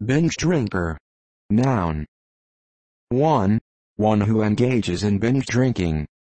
Binge drinker. Noun. 1. One who engages in binge drinking.